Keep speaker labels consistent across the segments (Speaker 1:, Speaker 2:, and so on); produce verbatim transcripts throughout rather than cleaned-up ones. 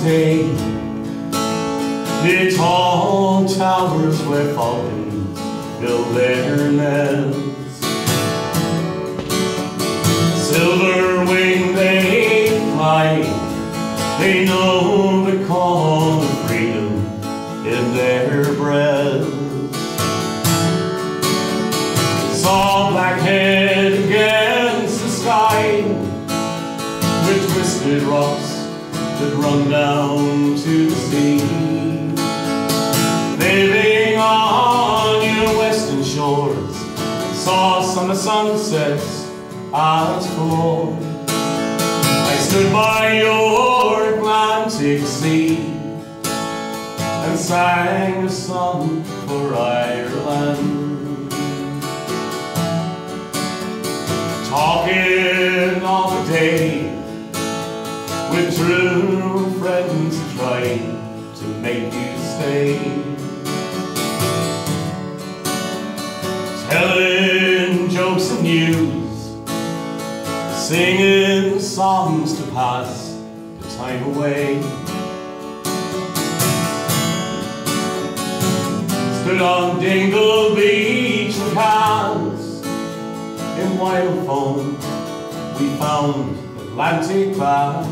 Speaker 1: day, the tall towers where falcons build their nests. Silver wing they fly, they know the call of freedom in their breasts. Saw blackhead against the sky, with twisted rocks that run down to the sea. Living on your western shores, saw summer sunsets as before. I stood by your Atlantic sea and sang a song for Ireland, talking all the day with true friends trying to make you stay, telling jokes and news, singing songs to pass the time away. Stood on Dingle Beach and Cannes, in wild foam we found Atlantic bass.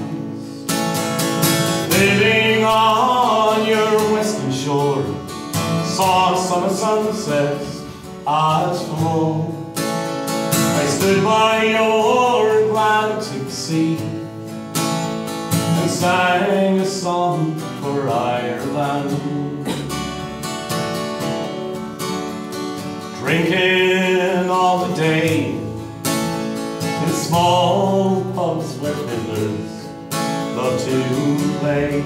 Speaker 1: Living on your western shore, saw summer sunsets as before. I stood by your Atlantic sea and sang a song for Ireland, drinking all the day in small pubs where fiddlers love to play.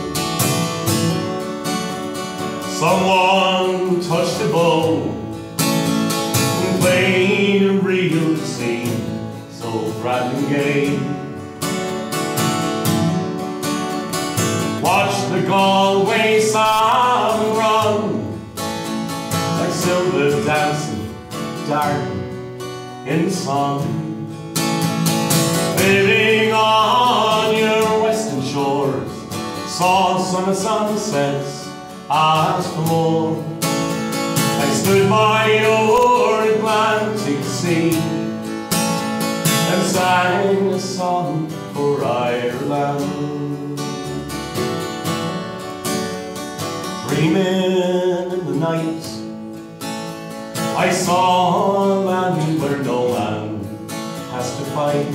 Speaker 1: Someone touched a bow and played a reel that seemed so bright and gay. Watched the Galway Sound run like silver dancing dark in sun. Living on your western shores, saw summer sunsets as before. I stood by your Atlantic sea and sang a song for Ireland, dreaming in the night I saw a land where no man has to fight.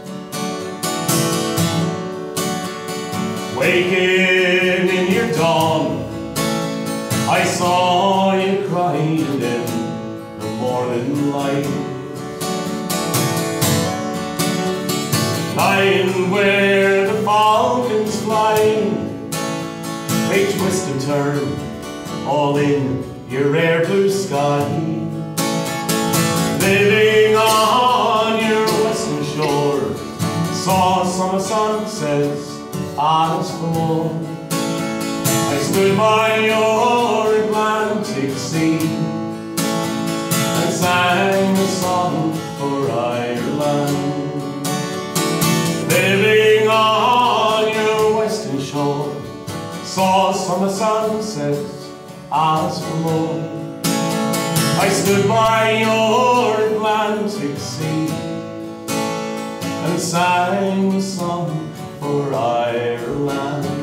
Speaker 1: Waking in your dawn, I saw you crying in the morning light. Lying where the falcons fly, they twist and turn all in your air blue sky. Living on your western shore, saw summer sunsets as before. I stood by your Atlantic sea and sang a song for Ireland. Living on your western shore, saw summer sunsets as before. I stood by your Atlantic sea and sang a song for Ireland.